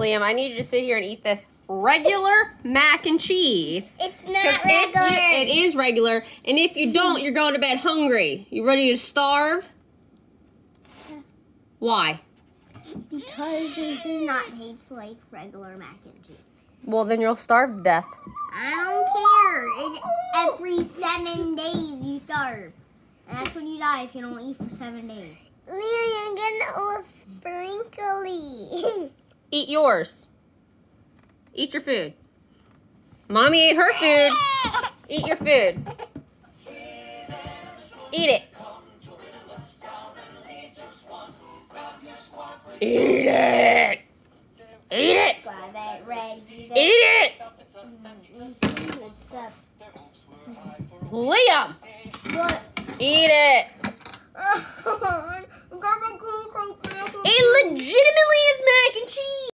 Liam, I need you to sit here and eat this regular mac and cheese. It's not regular. It is regular. And if you don't, you're going to bed hungry. You ready to starve? Why? Because this does not taste like regular mac and cheese. Well, then you'll starve to death. I don't care. Every 7 days you starve. And that's when you die if you don't eat for 7 days. Leah, I'm getting all sprinkly. Eat yours. Eat your food. Mommy ate her food. Eat your food. Eat it. Eat it. Eat it. Eat it. Liam. What? Eat it. It legitimately is mac and cheese.